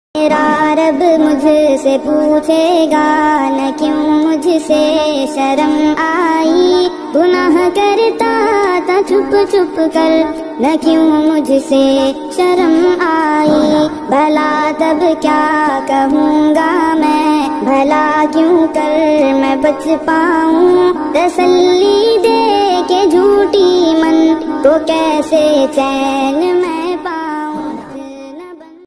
मेरा रब मुझसे पूछेगा न क्यों मुझसे शर्म आई। गुनाह करता था छुप छुप कर न क्यों मुझसे शर्म आई। भला तब क्या कहूँगा मैं, भला क्यों कर मैं बच पाऊँ। तसल्ली दे के झूठी मन को कैसे चैन मैं